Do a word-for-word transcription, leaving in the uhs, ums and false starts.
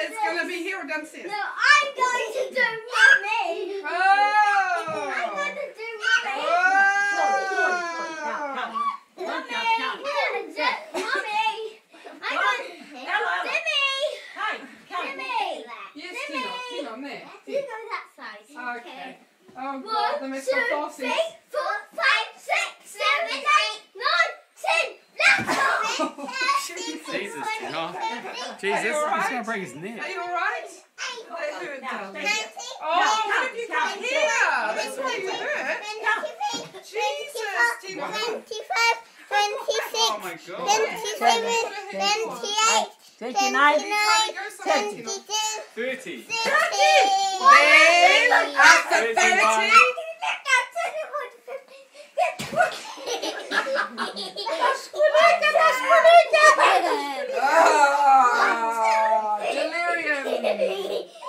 it's going to be here or downstairs? No, I'm going to do Mummy. Oh! I'm going to do Mummy. Oh! Mummy. Mummy. I'm going to Timmy. Timmy. Yes, Tino. Tino, ne. You go that side. Okay. Oh, One, God, the two, Mister Fossey. three, four, five, six, seven, eight, nine, ten. Let's go. Jesus, Tino. Are Jesus, you he's alright? going to break his neck. Are you alright? Let who it down. Twenty. Oh, how did you come here? That's why you hurt. Jesus, Tino. Twenty-five, twenty-six, Oh my God. twenty-seven, twenty-eight, twenty-nine, twenty-nine, thirty. twenty-two, thirty. thirty. Then, after thirty. Oh, delirium.